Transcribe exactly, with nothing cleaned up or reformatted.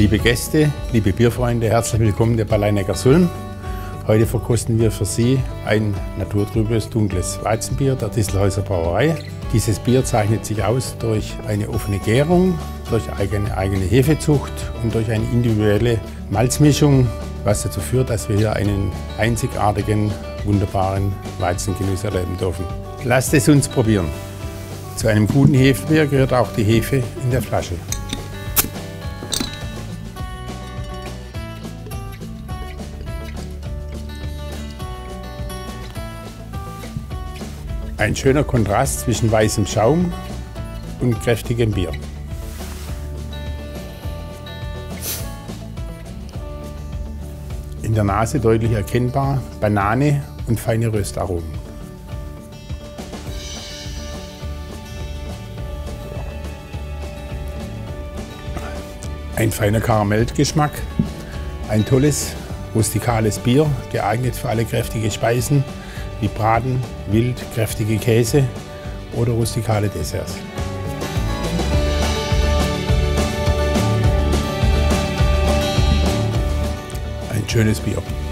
Liebe Gäste, liebe Bierfreunde, herzlich willkommen der Balleinecker Sulm. Heute verkosten wir für Sie ein naturtrübes, dunkles Weizenbier der Distelhäuser Brauerei. Dieses Bier zeichnet sich aus durch eine offene Gärung, durch eine eigene Hefezucht und durch eine individuelle Malzmischung, was dazu führt, dass wir hier einen einzigartigen, wunderbaren Weizengenuss erleben dürfen. Lasst es uns probieren. Zu einem guten Hefebier gehört auch die Hefe in der Flasche. Ein schöner Kontrast zwischen weißem Schaum und kräftigem Bier. In der Nase deutlich erkennbar Banane und feine Röstaromen. Ein feiner Karamellgeschmack, ein tolles, rustikales Bier, geeignet für alle kräftige Speisen wie Braten, Wild, kräftige Käse oder rustikale Desserts. Ein schönes Bier.